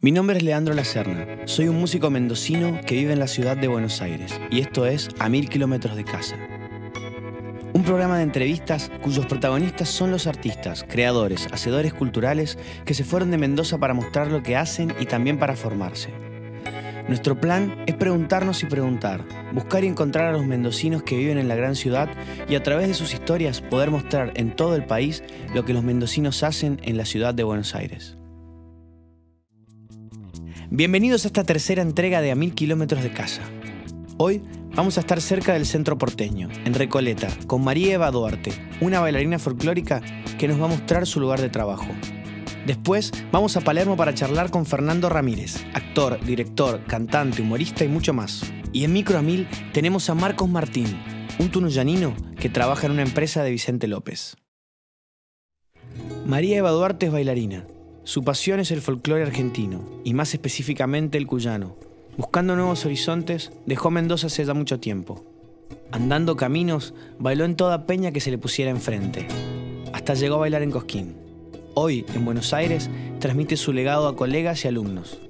Mi nombre es Leandro Lacerna, soy un músico mendocino que vive en la ciudad de Buenos Aires y esto es A 1000 kilómetros de casa. Un programa de entrevistas cuyos protagonistas son los artistas, creadores, hacedores culturales que se fueron de Mendoza para mostrar lo que hacen y también para formarse. Nuestro plan es preguntarnos y preguntar, buscar y encontrar a los mendocinos que viven en la gran ciudad y a través de sus historias poder mostrar en todo el país lo que los mendocinos hacen en la ciudad de Buenos Aires. Bienvenidos a esta tercera entrega de A 1000 kilómetros de casa. Hoy vamos a estar cerca del centro porteño, en Recoleta, con María Eva Duarte, una bailarina folclórica que nos va a mostrar su lugar de trabajo. Después vamos a Palermo para charlar con Fernando Ramírez, actor, director, cantante, humorista y mucho más. Y en Micro a 1000 tenemos a Marcos Martín, un tunuyanino que trabaja en una empresa de Vicente López. María Eva Duarte es bailarina. Su pasión es el folclore argentino, y más específicamente el cuyano. Buscando nuevos horizontes, dejó Mendoza hace ya mucho tiempo. Andando caminos, bailó en toda peña que se le pusiera enfrente. Hasta llegó a bailar en Cosquín. Hoy, en Buenos Aires, transmite su legado a colegas y alumnos.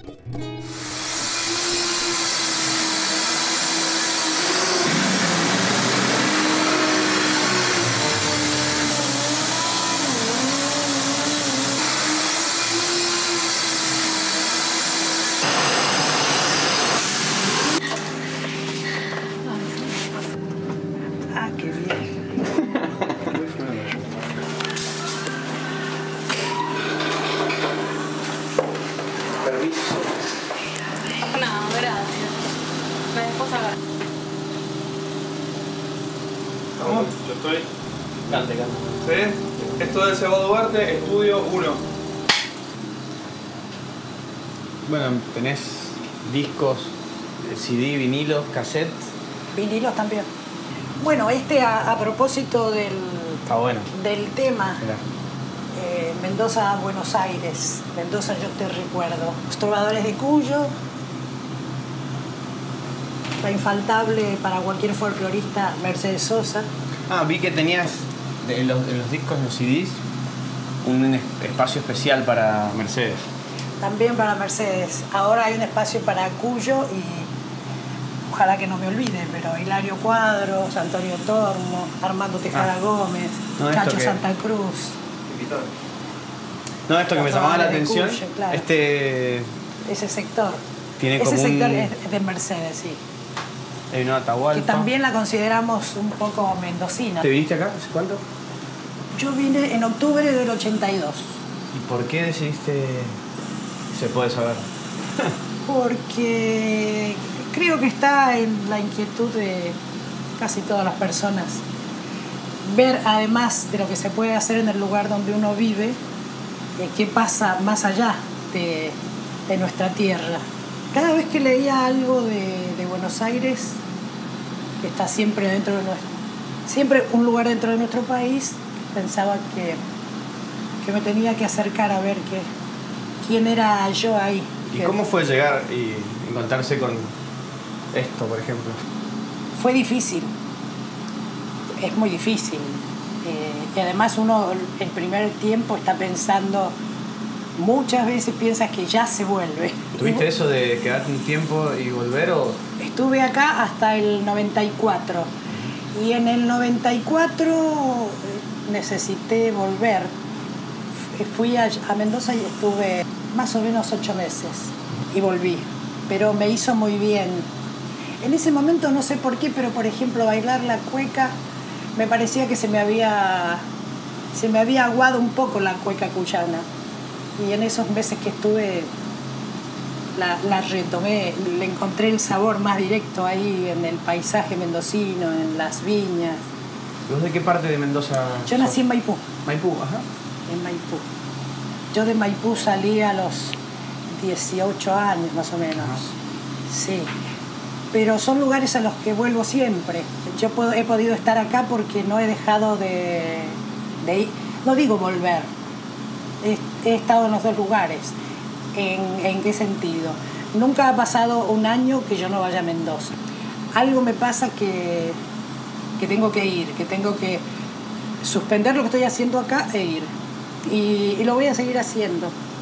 ¿Sí? Esto es Eva Duarte, estudio 1. Bueno, tenés discos, CD, vinilos, cassettes. Vinilos también. Bueno, a propósito Está bueno. del tema, Mendoza, Buenos Aires, Mendoza yo te recuerdo. Los trovadores de Cuyo, la infaltable para cualquier folclorista Mercedes Sosa. Vi que tenías en los discos, en los CDs, un espacio especial para Mercedes. También para Mercedes. Ahora hay un espacio para Cuyo y ojalá que no me olvide, pero Hilario Cuadros, Antonio Tormo, Armando Tejada Gómez, Cacho Santa Cruz. No, esto que me llamaba la atención, Cuyo, claro. Ese sector. Tiene ese como sector es de Mercedes, sí. Hay una Atahualpa. Que también la consideramos un poco mendocina. ¿Te viniste acá? ¿Hace cuánto? Yo vine en octubre del 82. ¿Y por qué decidiste, se puede saber? Porque creo que está en la inquietud de casi todas las personas. Ver, además de lo que se puede hacer en el lugar donde uno vive, qué pasa más allá de nuestra tierra. Cada vez que leía algo de Buenos Aires, que está siempre siempre un lugar dentro de nuestro país, pensaba que me tenía que acercar a ver quién era yo ahí. ¿Y cómo fue llegar y encontrarse con esto, por ejemplo? Fue difícil, es muy difícil. Y además uno el primer tiempo está pensando, muchas veces piensas que ya se vuelve. ¿Tuviste eso de quedarte un tiempo y volver o...? Estuve acá hasta el 94 y en el 94 necesité volver. Fui a Mendoza y estuve más o menos 8 meses y volví, pero me hizo muy bien. En ese momento no sé por qué, pero por ejemplo bailar la cueca me parecía que se me había aguado un poco la cueca cuyana. Y en esos meses que estuve la retomé, le encontré el sabor más directo ahí en el paisaje mendocino, en las viñas. ¿Vos de qué parte de Mendoza? Yo nací en Maipú. Maipú, ajá. En Maipú. Yo de Maipú salí a los 18 años más o menos. Ajá. Sí. Pero son lugares a los que vuelvo siempre. Yo he podido estar acá porque no he dejado de ir. No digo volver. He estado en los dos lugares. ¿En qué sentido? Nunca ha pasado un año que yo no vaya a Mendoza. Algo me pasa que tengo que ir, que tengo que suspender lo que estoy haciendo acá e ir. Y lo voy a seguir haciendo.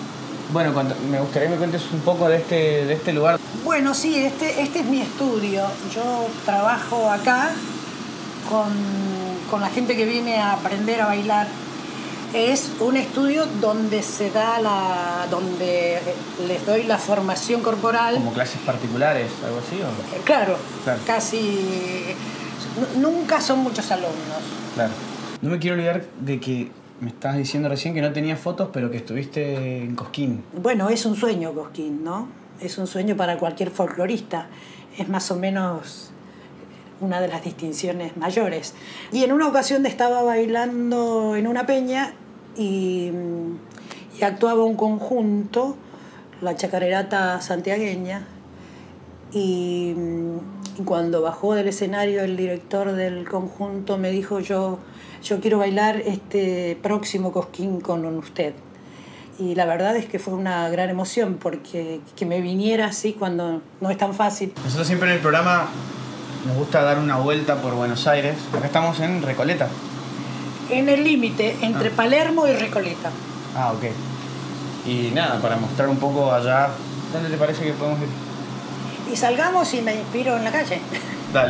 Bueno, me gustaría que me cuentes un poco de este lugar. Bueno, sí, este es mi estudio. Yo trabajo acá con la gente que viene a aprender a bailar. Es un estudio donde donde les doy la formación corporal. ¿Como clases particulares, algo así? ¿O? Claro, casi. Nunca son muchos alumnos. Claro. No me quiero olvidar de que me estabas diciendo recién que no tenías fotos, pero que estuviste en Cosquín. Bueno, es un sueño Cosquín, ¿no? Es un sueño para cualquier folclorista. Es más o menos una de las distinciones mayores. Y en una ocasión estaba bailando en una peña y actuaba un conjunto, la Chacarerata Santiagueña, y cuando bajó del escenario el director del conjunto me dijo: yo quiero bailar este próximo Cosquín con usted. Y la verdad es que fue una gran emoción, porque que me viniera así cuando no es tan fácil. Nosotros siempre en el programa nos gusta dar una vuelta por Buenos Aires. Acá estamos en Recoleta. En el límite entre Palermo y Recoleta. Ah, ok. Y nada, para mostrar un poco allá, ¿dónde te parece que podemos ir? Y salgamos y me inspiro en la calle. Dale.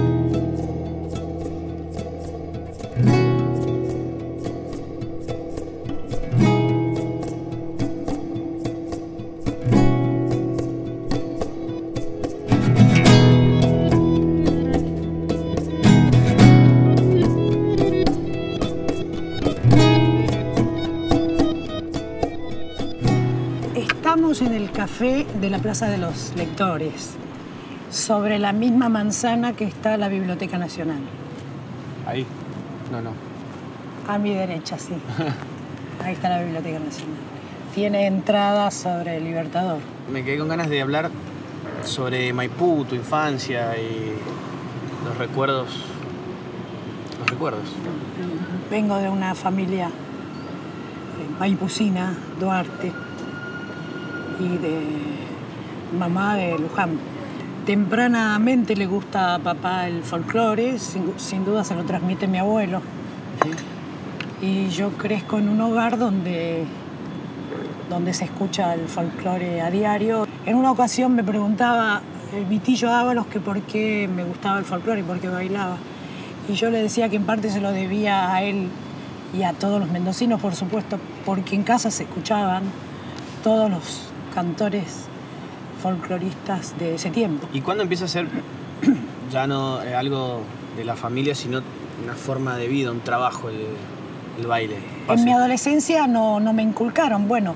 Estamos en el café de la Plaza de los Lectores, sobre la misma manzana que está la Biblioteca Nacional. Ahí. No. A mi derecha, sí. Ahí está la Biblioteca Nacional. Tiene entrada sobre el Libertador. Me quedé con ganas de hablar sobre Maipú, tu infancia y los recuerdos. Vengo de una familia maipucina, Duarte, y de mamá de Luján. Tempranamente le gusta a papá el folclore, sin duda se lo transmite mi abuelo. ¿Sí? Y yo crezco en un hogar donde se escucha el folclore a diario. En una ocasión me preguntaba mi tío Ábalos que por qué me gustaba el folclore y por qué bailaba. Y yo le decía que en parte se lo debía a él y a todos los mendocinos, por supuesto, porque en casa se escuchaban todos los cantores folcloristas de ese tiempo. ¿Y cuándo empieza a ser ya no algo de la familia, sino una forma de vida, un trabajo, el baile? En mi adolescencia no me inculcaron. Bueno,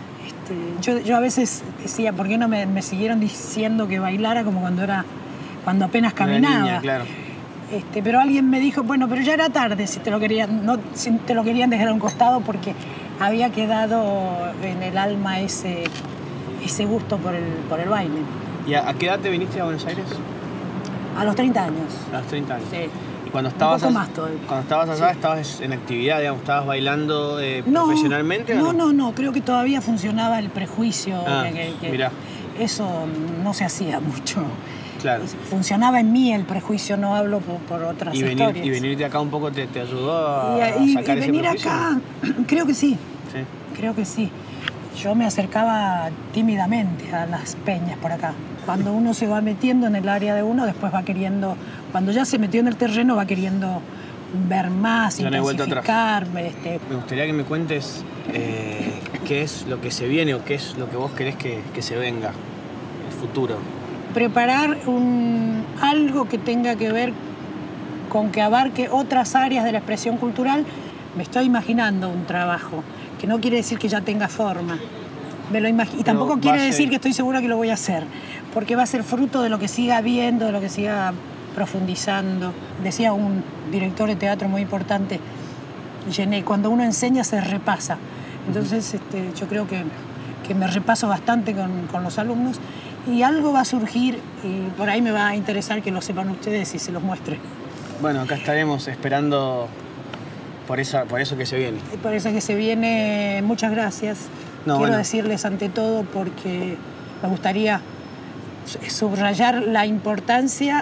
yo a veces decía, ¿por qué no me siguieron diciendo que bailara como cuando apenas caminaba? Una niña, claro. Pero alguien me dijo, bueno, pero ya era tarde si te lo querían dejar a un costado, porque había quedado en el alma ese gusto por el baile. ¿Y a qué edad te viniste a Buenos Aires? A los 30 años. A los 30 años. Sí. ¿Y cuando estabas, un poco más todavía. Cuando estabas allá, sí, estabas en actividad, digamos, estabas bailando profesionalmente? No, creo que todavía funcionaba el prejuicio. Mirá. Eso no se hacía mucho. Claro. Funcionaba en mí el prejuicio, no hablo por otras historias. ¿Y venirte acá un poco te ayudó a sacar y ese venir prejuicio? Acá, creo que sí. Sí. Creo que sí. Yo me acercaba tímidamente a las peñas por acá. Cuando uno se va metiendo en el área de uno, después va queriendo, cuando ya se metió en el terreno, va queriendo ver más, ya intensificar. Me gustaría que me cuentes qué es lo que se viene o qué es lo que vos querés que se venga, el futuro. Preparar algo que tenga que ver con que abarque otras áreas de la expresión cultural. Me estoy imaginando un trabajo, que no quiere decir que ya tenga forma. Y tampoco quiere decir que estoy segura que lo voy a hacer, porque va a ser fruto de lo que siga viendo, de lo que siga profundizando. Decía un director de teatro muy importante, Gené, cuando uno enseña se repasa. Entonces yo creo que me repaso bastante con los alumnos, y algo va a surgir, y por ahí me va a interesar que lo sepan ustedes y se los muestre. Bueno, acá estaremos esperando por eso que se viene. Por eso que se viene, muchas gracias. Quiero decirles ante todo, porque me gustaría subrayar la importancia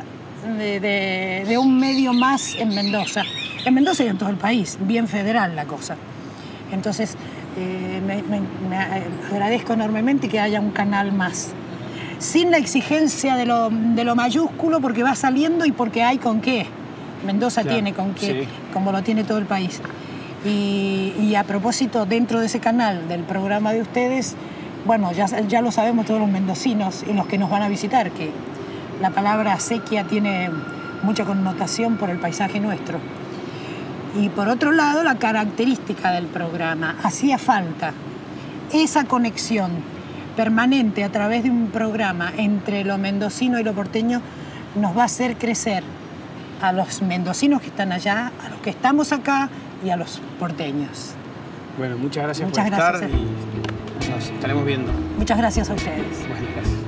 de un medio más en Mendoza. En Mendoza y en todo el país, bien federal la cosa. Entonces, agradezco enormemente que haya un canal más. Sin la exigencia de lo mayúsculo, porque va saliendo y porque hay con qué. Mendoza tiene con qué, sí, como lo tiene todo el país. Y a propósito, dentro de ese canal del programa de ustedes, bueno, ya lo sabemos todos los mendocinos y los que nos van a visitar, que la palabra acequia tiene mucha connotación por el paisaje nuestro. Y por otro lado, la característica del programa. Hacía falta esa conexión permanente a través de un programa entre lo mendocino y lo porteño. Nos va a hacer crecer a los mendocinos que están allá, a los que estamos acá y a los porteños. Bueno, muchas gracias por estar y nos estaremos viendo. Muchas gracias a ustedes. Bueno, gracias.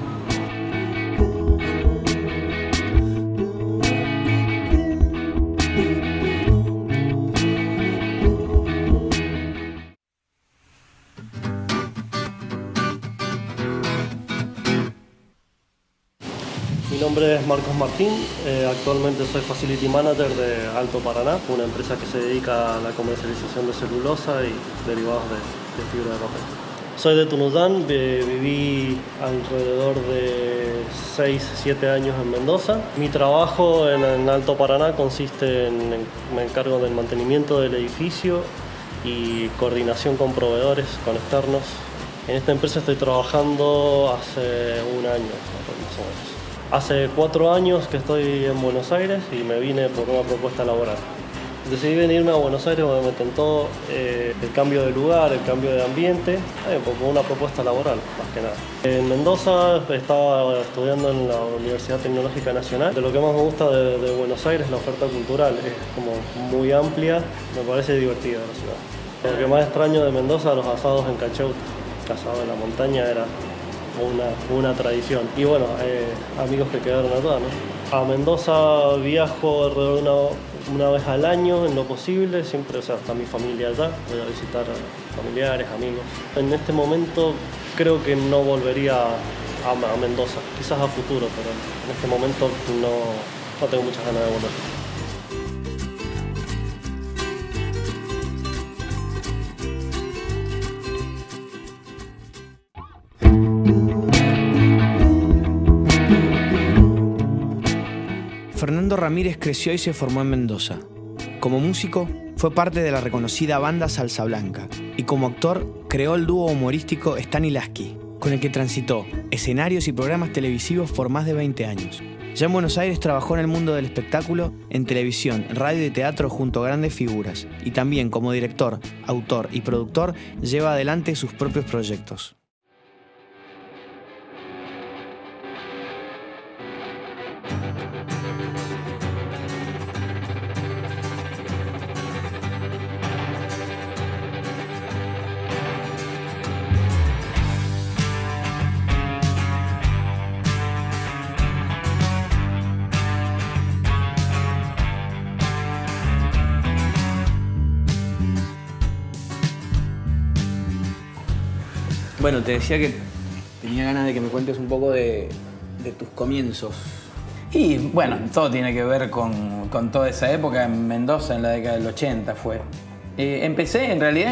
Mi nombre es Marcos Martín, actualmente soy Facility Manager de Alto Paraná, una empresa que se dedica a la comercialización de celulosa y derivados de fibra de papel. Soy de Tunuyán, viví alrededor de 6-7 años en Mendoza. Mi trabajo en Alto Paraná consiste me encargo del mantenimiento del edificio y coordinación con proveedores, con externos. En esta empresa estoy trabajando hace un año, más o menos. Hace 4 años que estoy en Buenos Aires y me vine por una propuesta laboral. Decidí venirme a Buenos Aires porque me tentó el cambio de lugar, el cambio de ambiente, por una propuesta laboral, más que nada. En Mendoza estaba estudiando en la Universidad Tecnológica Nacional. De lo que más me gusta de Buenos Aires, la oferta cultural es como muy amplia, me parece divertida la ciudad. Lo que más extraño de Mendoza, los asados en Cacheu, asado en la montaña, era una tradición. Y bueno, amigos que quedaron acá, ¿no? A Mendoza viajo alrededor de una vez al año en lo posible, siempre, o sea, está mi familia allá, voy a visitar familiares, amigos. En este momento creo que no volvería a Mendoza, quizás a futuro, pero en este momento no tengo muchas ganas de volver. Fernando Ramírez creció y se formó en Mendoza. Como músico, fue parte de la reconocida banda Salsa Blanca y como actor creó el dúo humorístico Stanislavski, con el que transitó escenarios y programas televisivos por más de 20 años. Ya en Buenos Aires trabajó en el mundo del espectáculo, en televisión, radio y teatro junto a grandes figuras, y también como director, autor y productor lleva adelante sus propios proyectos. Bueno, te decía que tenía ganas de que me cuentes un poco de tus comienzos. Y bueno, todo tiene que ver con toda esa época en Mendoza, en la década del 80 fue. Empecé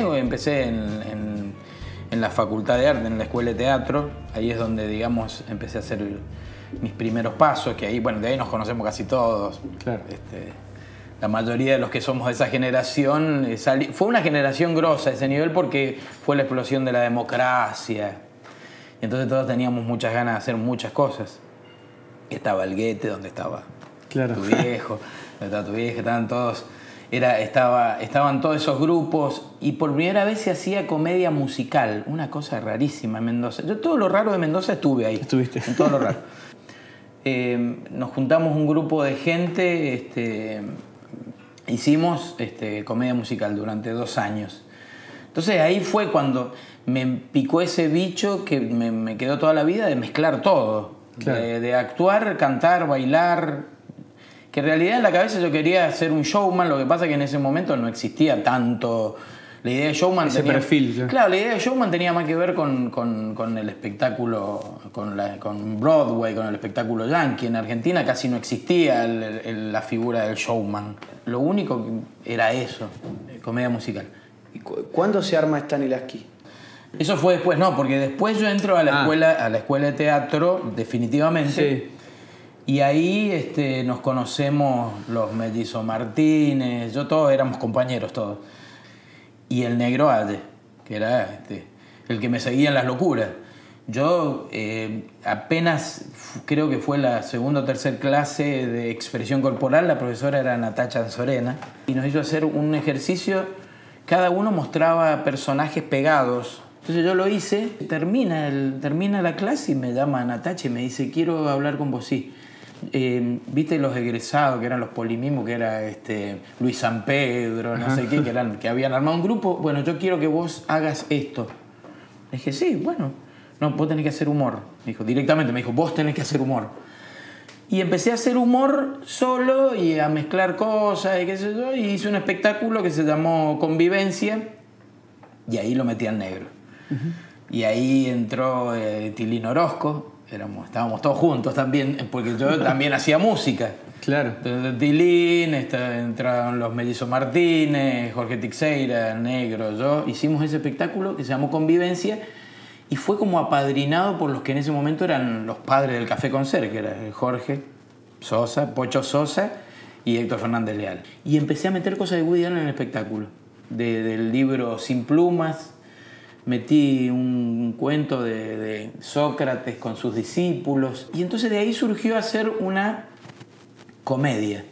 en la Facultad de Arte, en la Escuela de Teatro. Ahí es donde, digamos, empecé a hacer mis primeros pasos, que ahí, bueno, de ahí nos conocemos casi todos. Claro. La mayoría de los que somos de esa generación, fue una generación grosa a ese nivel porque fue la explosión de la democracia. Y entonces todos teníamos muchas ganas de hacer muchas cosas. Estaba el Guete, donde estaba tu viejo, donde estaba tu vieja, estaban todos... Estaban todos esos grupos y por primera vez se hacía comedia musical, una cosa rarísima en Mendoza. Yo todo lo raro de Mendoza estuve ahí. Estuviste. En todo lo raro. Nos juntamos un grupo de gente... Hicimos comedia musical durante 2 años. Entonces ahí fue cuando me picó ese bicho que me quedó toda la vida de mezclar todo. Claro. De actuar, cantar, bailar. Que en realidad en la cabeza yo quería ser un showman, lo que pasa es que en ese momento no existía tanto... La idea de showman ese perfil. ¿Ya? Claro, la idea de showman tenía más que ver con el espectáculo, con Broadway, con el espectáculo yankee. En Argentina casi no existía la figura del showman. Lo único era eso, comedia musical. ¿Cuándo se arma Stanislavski? Eso fue después, no, porque después yo entro a la escuela de teatro, definitivamente. Sí. Y ahí nos conocemos los Mellizo Martínez, todos éramos compañeros todos. Y el Negro Valle, que era el que me seguía en las locuras. Yo apenas, creo que fue la segunda o tercera clase de expresión corporal, la profesora era Natacha Anzorena, y nos hizo hacer un ejercicio, cada uno mostraba personajes pegados. Entonces yo lo hice, termina la clase y me llama Natacha y me dice, quiero hablar con vos, sí. ¿Viste los egresados que eran los polimimos, que era Luis San Pedro, no sé qué, que habían armado un grupo? Bueno, yo quiero que vos hagas esto. Le dije, sí, bueno, no, vos tenés que hacer humor. Directamente me dijo, vos tenés que hacer humor. Y empecé a hacer humor solo y a mezclar cosas y qué sé yo, y hice un espectáculo que se llamó Convivencia y ahí lo metí al negro. Y ahí entró Tilín Orozco. Estábamos todos juntos también, porque yo también hacía música. Claro. Entonces, Tilín, entraron los Mellizo Martínez, Jorge Tixeira, Negro, yo. Hicimos ese espectáculo que se llamó Convivencia y fue como apadrinado por los que en ese momento eran los padres del Café Concert, que era Jorge Sosa, Pocho Sosa y Héctor Fernández Leal. Y empecé a meter cosas de Woody Allen en el espectáculo. Del libro Sin Plumas. Metí un cuento de Sócrates con sus discípulos. Y entonces de ahí surgió hacer una comedia.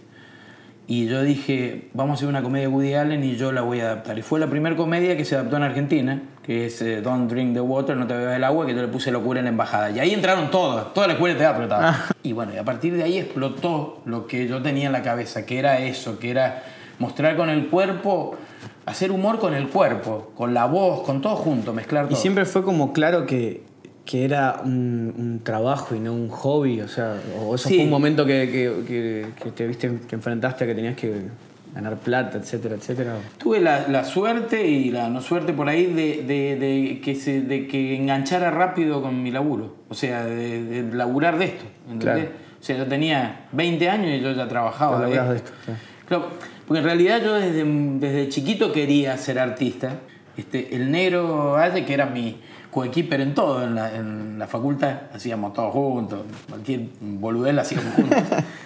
Y yo dije, vamos a hacer una comedia de Woody Allen y yo la voy a adaptar. Y fue la primera comedia que se adaptó en Argentina, que es Don't Drink the Water, no te bebas el agua, que yo le puse Locura en la embajada. Y ahí entraron toda la escuela de teatro estaba. Y bueno, y a partir de ahí explotó lo que yo tenía en la cabeza, que era eso, que era mostrar con el cuerpo, hacer humor con el cuerpo, con la voz, con todo junto, mezclar todo. Y siempre fue como claro que era un trabajo y no un hobby, o sea, o eso fue un momento que te viste, que enfrentaste a que tenías que ganar plata, etcétera, etcétera. Tuve la suerte y la no suerte por ahí de que enganchara rápido con mi laburo, o sea, de laburar de esto, ¿entendés? Claro. O sea, yo tenía 20 años y yo ya trabajaba de esto. Claro, porque en realidad yo desde chiquito quería ser artista. El Negro Valle, que era mi coequiper en todo, en la facultad, hacíamos todos juntos, cualquier boludez la hacíamos juntos.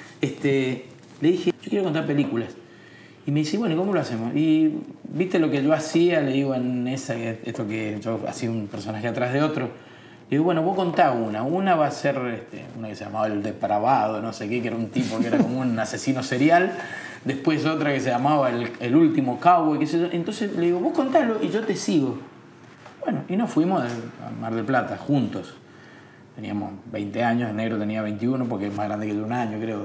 Le dije, yo quiero contar películas. Y me dice, bueno, ¿cómo lo hacemos? Y viste lo que yo hacía, le digo, esto que yo hacía un personaje atrás de otro. Le digo, bueno, vos contá una va a ser una que se llamaba El Depravado, no sé qué, que era un tipo que era como un asesino serial. Después otra que se llamaba El Último Cowboy, qué sé yo. Entonces le digo, vos contalo y yo te sigo. Bueno, y nos fuimos a Mar del Plata, juntos. Teníamos 20 años, el Negro tenía 21, porque es más grande que yo un año, creo.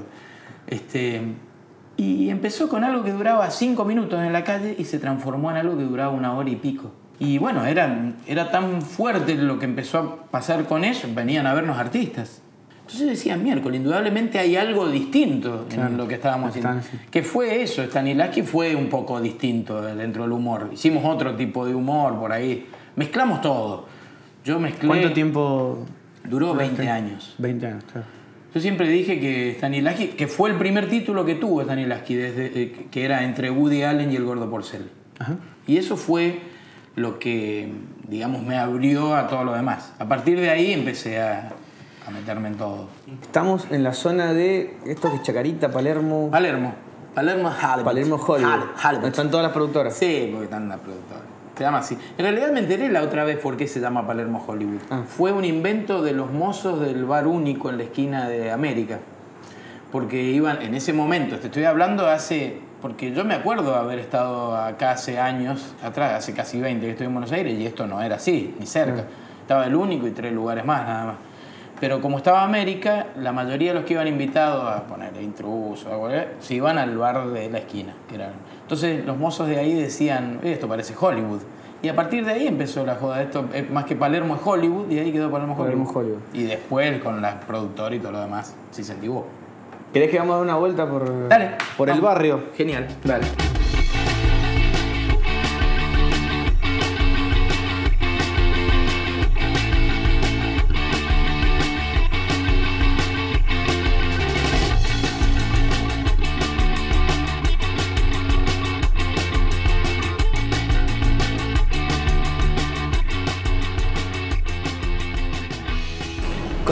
Y empezó con algo que duraba 5 minutos en la calle y se transformó en algo que duraba 1 hora y pico. Y bueno, era tan fuerte lo que empezó a pasar con eso, venían a vernos artistas. Entonces decía, miércoles, indudablemente hay algo distinto en lo que estábamos haciendo. Que fue eso, Stanislavski fue un poco distinto dentro del humor. Hicimos otro tipo de humor por ahí. Mezclamos todo. Yo mezclé... ¿Cuánto tiempo? Duró 20 años. 20 años, claro. Yo siempre dije que Stanislavski, que fue el primer título que tuvo Stanislavski, que era entre Woody Allen y El Gordo Porcel. Ajá. Y eso fue lo que, digamos, me abrió a todo lo demás. A partir de ahí empecé a meterme en todo. Estamos en la zona de esto que es Chacarita, Palermo Hollywood. Palermo Hollywood. ¿Están todas las productoras? Sí, porque están las productoras. Se llama así. En realidad me enteré la otra vez por qué se llama Palermo Hollywood. Fue un invento de los mozos del bar único en la esquina de América. Porque iban, en ese momento, te estoy hablando porque yo me acuerdo haber estado acá hace años atrás, hace casi 20 que estoy en Buenos Aires, y esto no era así, ni cerca. Estaba el único y 3 lugares más, nada más. Pero como estaba América, la mayoría de los que iban invitados a poner Intruso, se iban al bar de la esquina. Entonces los mozos de ahí decían, esto parece Hollywood. Y a partir de ahí empezó la joda. Esto, más que Palermo es Hollywood, y ahí quedó Palermo Hollywood. Y después con la productora y todo lo demás, se incentivó. ¿Querés que vamos a dar una vuelta por el barrio? Genial. Dale.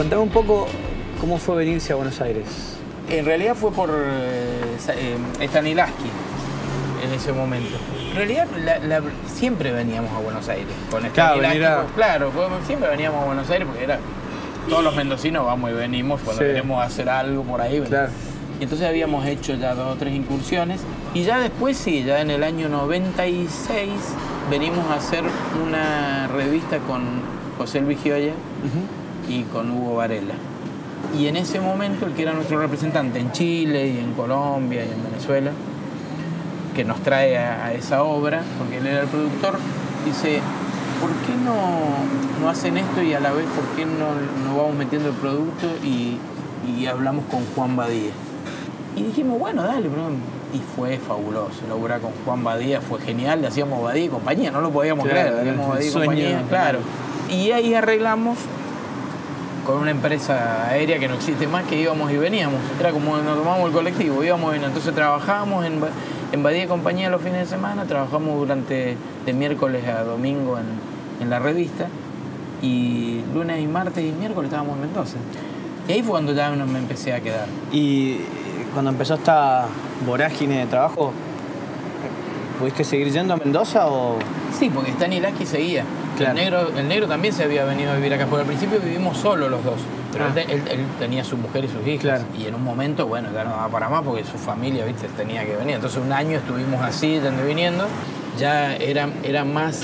Contame un poco cómo fue venirse a Buenos Aires. En realidad fue por Stanislavski en ese momento. En realidad siempre veníamos a Buenos Aires con Stanislavski. Claro, siempre veníamos a Buenos Aires porque era todos los mendocinos vamos y venimos cuando queremos hacer algo por ahí. Claro. Y entonces habíamos hecho ya 2 o 3 incursiones y ya después ya en el año 96 venimos a hacer una revista con José Luis Gioia y con Hugo Varela. Y en ese momento el que era nuestro representante en Chile y en Colombia y en Venezuela, que nos trae a esa obra, porque él era el productor, dice, ¿por qué no hacen esto y a la vez por qué no vamos metiendo el producto y hablamos con Juan Badía? Y dijimos, bueno, dale, bro. Y fue fabuloso. La obra con Juan Badía fue genial. Le hacíamos Badía y compañía, no lo podíamos creer. Le hacíamos Badía y compañía, claro. Y ahí arreglamos con una empresa aérea que no existe más, que íbamos y veníamos. Era como nos tomamos el colectivo, íbamos y entonces trabajábamos en Badía y compañía los fines de semana, trabajamos de miércoles a domingo en la revista y lunes y martes y miércoles estábamos en Mendoza. Y ahí fue cuando ya me empecé a quedar. Y cuando empezó esta vorágine de trabajo, ¿pudiste seguir yendo a Mendoza o...? Sí, porque Stanislavski seguía. Claro. El negro también se había venido a vivir acá, porque al principio vivimos solo los dos. Pero él tenía su mujer y sus hijas. Claro. Y en un momento, bueno, ya no daba para más porque su familia, viste, tenía que venir. Entonces un año estuvimos así, yendo y viniendo. Ya era más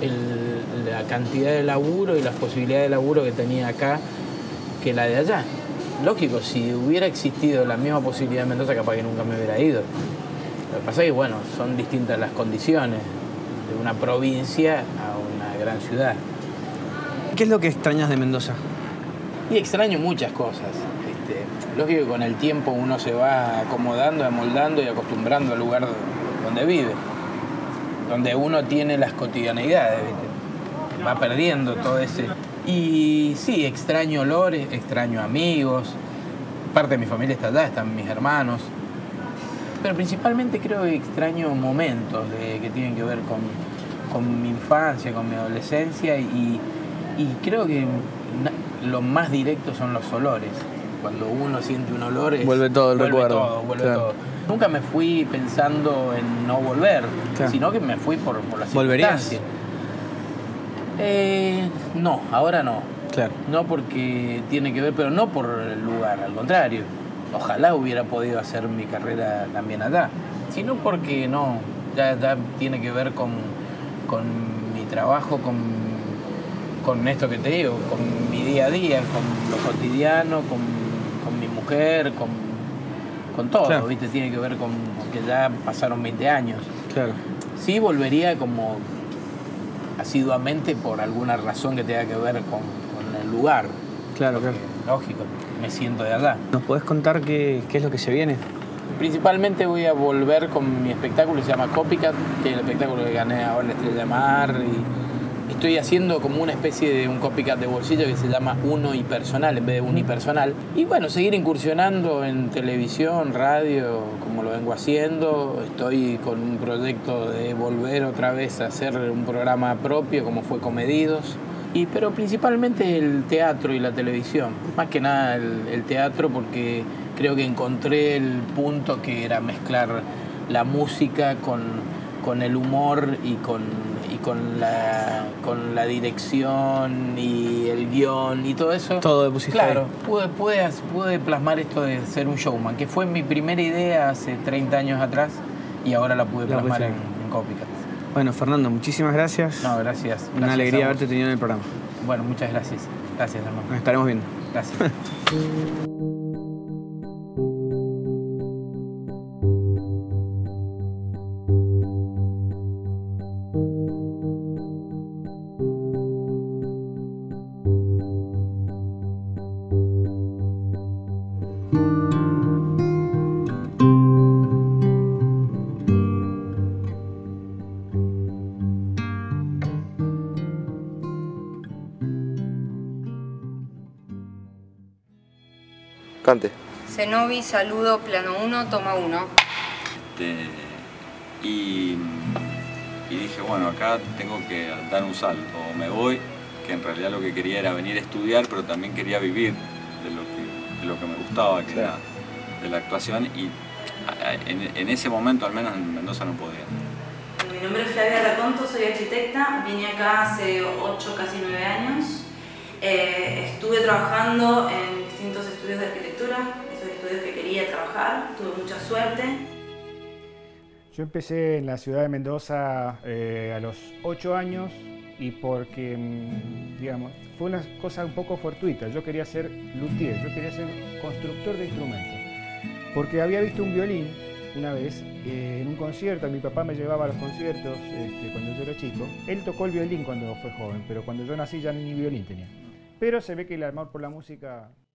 la cantidad de laburo y las posibilidades de laburo que tenía acá que la de allá. Lógico, si hubiera existido la misma posibilidad en Mendoza, capaz que nunca me hubiera ido. Lo que pasa es que, bueno, son distintas las condiciones de una provincia a una gran ciudad. ¿Qué es lo que extrañas de Mendoza? Y extraño muchas cosas. Lógico que con el tiempo uno se va acomodando, amoldando y acostumbrando al lugar donde vive, donde uno tiene las cotidianeidades, ¿viste? Va perdiendo todo ese... Y sí, extraño olores, extraño amigos, parte de mi familia está allá, están mis hermanos, pero principalmente creo que extraño momentos que tienen que ver con mi infancia, con mi adolescencia y creo que lo más directo son los olores. Cuando uno siente un olor vuelve todo el recuerdo. Vuelve todo. Nunca me fui pensando en no volver, sino que me fui por las circunstancias. No, ahora no. Claro. No porque tiene que ver, pero no por el lugar, al contrario. Ojalá hubiera podido hacer mi carrera también allá, sino porque no, ya tiene que ver con mi trabajo, con esto que te digo, con mi día a día, con lo cotidiano, con mi mujer, con todo, claro. ¿Viste? Tiene que ver con que ya pasaron 20 años. Claro. Sí, volvería como asiduamente por alguna razón que tenga que ver con el lugar. Claro, claro. Lógico, me siento de allá. ¿Nos podés contar qué es lo que se viene? Principalmente voy a volver con mi espectáculo que se llama Copycat, que es el espectáculo que gané ahora la Estrella de Mar. Y estoy haciendo como una especie de un copycat de bolsillo que se llama Unipersonal en vez de Unipersonal. Y bueno, seguir incursionando en televisión, radio, como lo vengo haciendo. Estoy con un proyecto de volver otra vez a hacer un programa propio como fue Comedidos. Pero principalmente el teatro y la televisión. Más que nada el teatro porque creo que encontré el punto que era mezclar la música con el humor y con la dirección y el guión y todo eso. Todo de pusiste. Claro, pude plasmar esto de ser un showman, que fue mi primera idea hace 30 años atrás y ahora la pude plasmar en Copycat. Bueno, Fernando, muchísimas gracias. No, gracias. Una alegría haberte tenido en el programa. Bueno, muchas gracias. Gracias, hermano. Nos estaremos viendo. Gracias. Cante. Zenobi, saludo, plano 1, toma 1. Y dije, bueno, acá tengo que dar un salto, o me voy, que en realidad lo que quería era venir a estudiar, pero también quería vivir lo que me gustaba, que era de la actuación, y en ese momento, al menos en Mendoza, no podía. Mi nombre es Flavia Raconto, soy arquitecta, vine acá hace 8, casi 9 años. Estuve trabajando en distintos estudios de arquitectura, esos estudios que quería trabajar, tuve mucha suerte. Yo empecé en la ciudad de Mendoza a los 8 años y porque, digamos, fue una cosa un poco fortuita. Yo quería ser luthier, yo quería ser constructor de instrumentos. Porque había visto un violín una vez en un concierto, mi papá me llevaba a los conciertos cuando yo era chico. Él tocó el violín cuando fue joven, pero cuando yo nací ya ni violín tenía. Pero se ve que el amor por la música